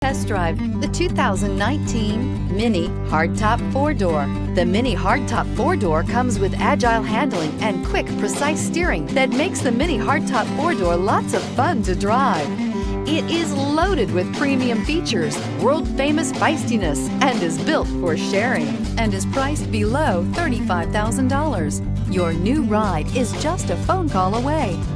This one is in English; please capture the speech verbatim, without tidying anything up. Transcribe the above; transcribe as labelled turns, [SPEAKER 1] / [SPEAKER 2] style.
[SPEAKER 1] test drive the two thousand nineteen MINI Hardtop four-door. The MINI Hardtop four-door comes with agile handling and quick, precise steering that makes the MINI Hardtop four-door lots of fun to drive. It is loaded with premium features, world-famous feistiness, and is built for sharing, and is priced below thirty-five thousand dollars. Your new ride is just a phone call away.